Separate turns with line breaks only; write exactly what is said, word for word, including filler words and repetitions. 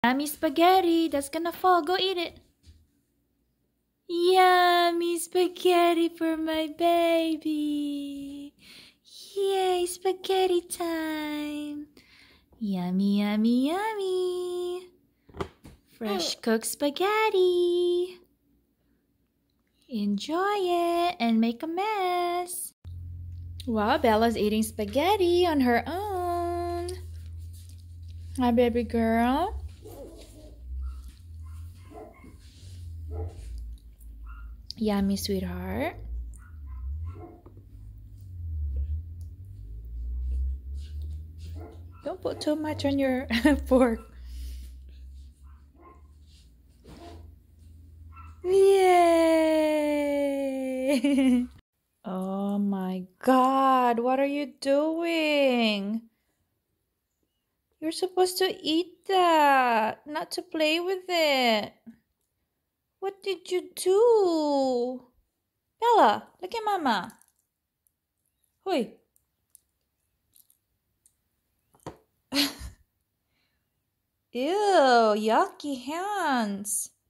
Yummy spaghetti. That's gonna fall. Go eat it. Yummy spaghetti for my baby. Yay, spaghetti time. Yummy, yummy, yummy. Fresh cooked spaghetti. Enjoy it and make a mess. Wow, Bella's eating spaghetti on her own. Hi, baby girl. Yummy, sweetheart. Don't put too much on your fork. Yay! Oh my God, what are you doing? You're supposed to eat that, not to play with it. What did you do? Bella, look at Mama. Hui. Ew, yucky hands.